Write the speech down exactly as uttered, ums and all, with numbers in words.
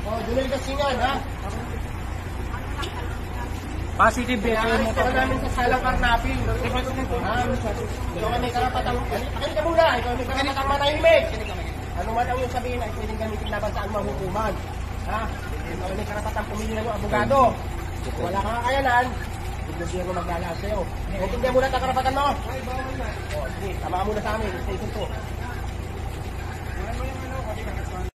Oh, dunay kasingan, ha? Positive B S Kaya mo ito namin sa salang karnaping. Ha? Ikaw may karapatang, kani ka muna, ikaw may karapatang manahimik. Ano man ang iyong sabihin ay pwedeng gamitin laban sa anumang hukuman. Ha? Ikaw may karapatang pumili ng abogado. Kung wala kang kakayanan, hindi ko maglalaan sa'yo. Intindihan mo na ang karapatan mo. O, sige, tamaan mo na sa amin. Station two.